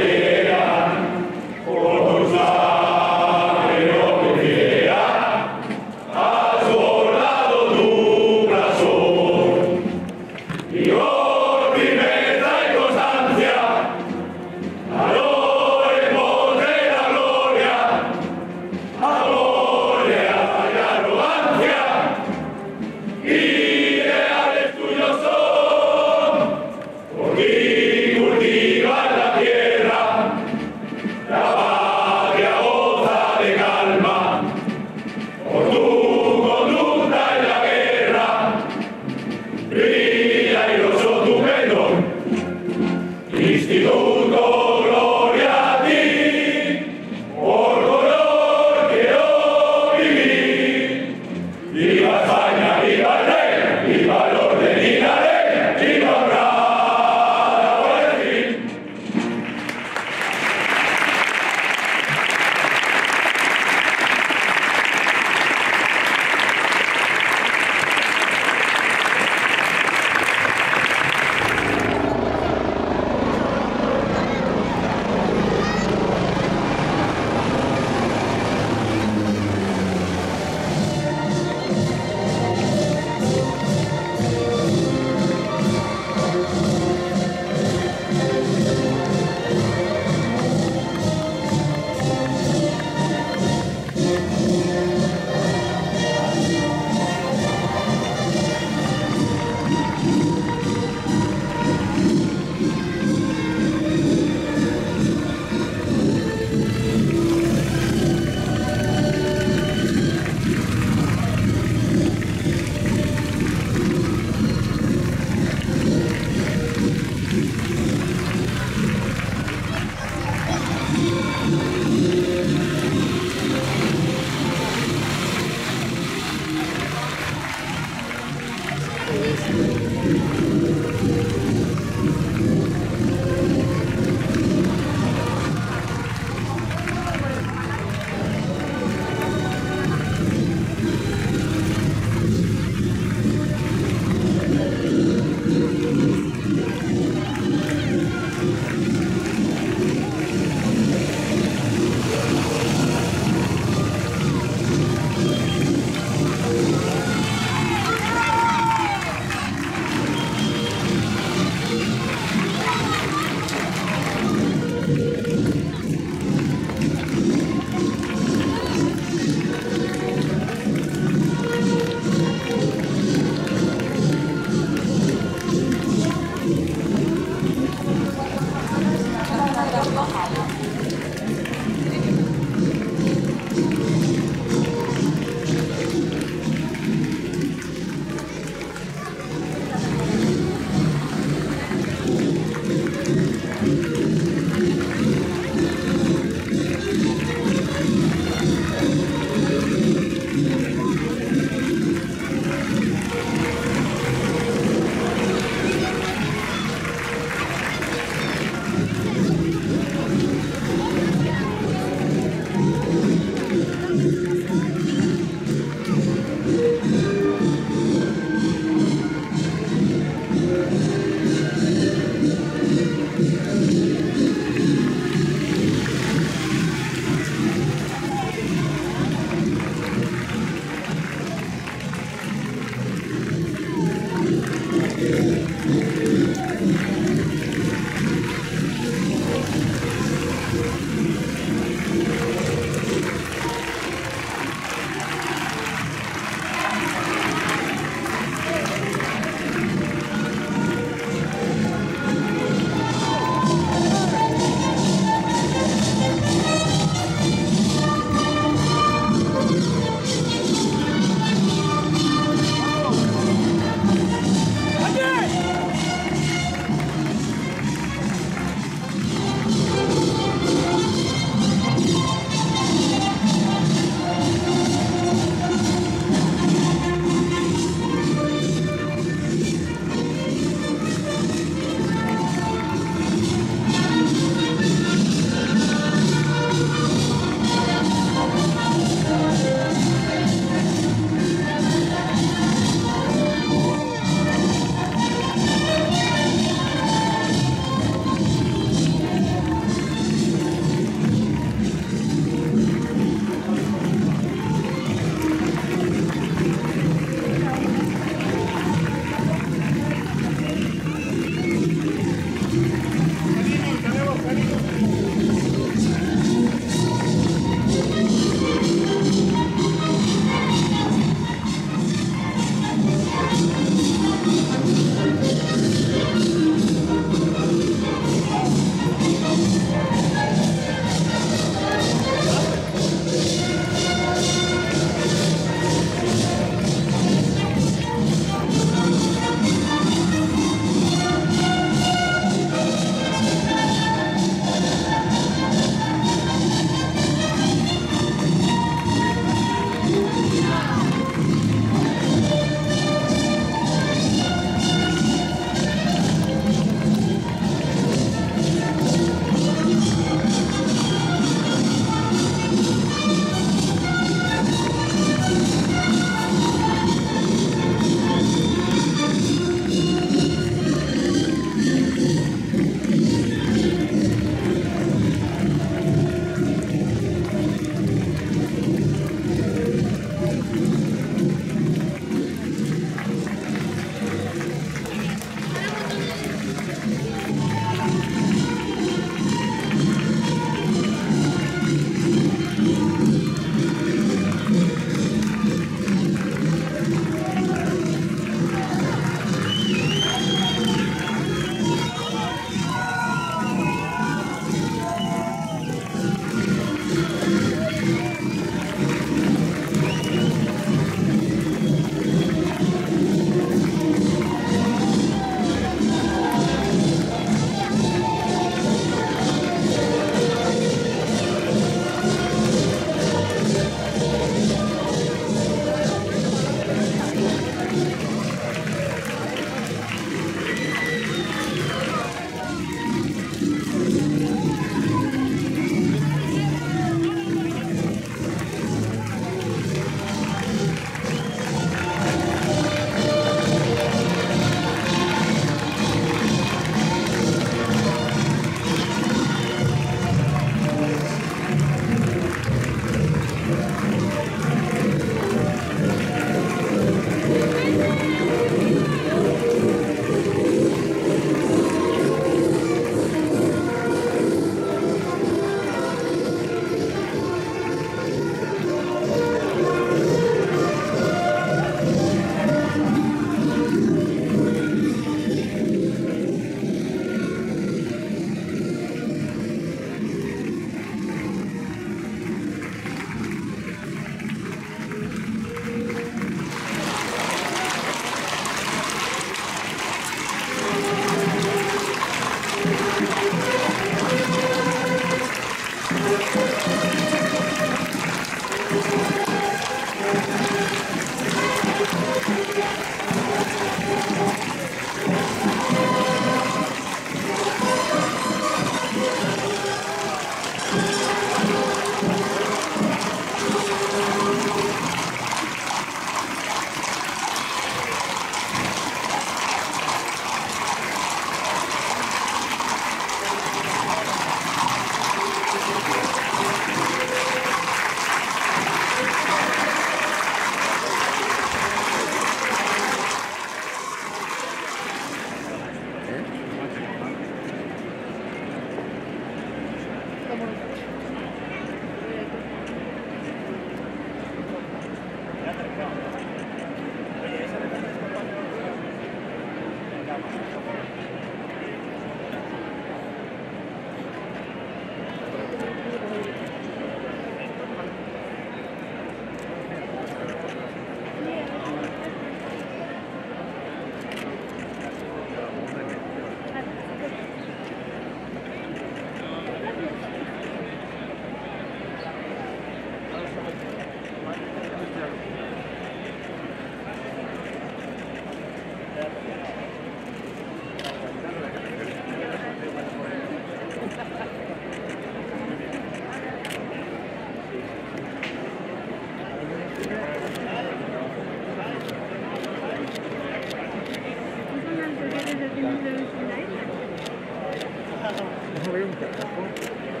Déjame ver un poco.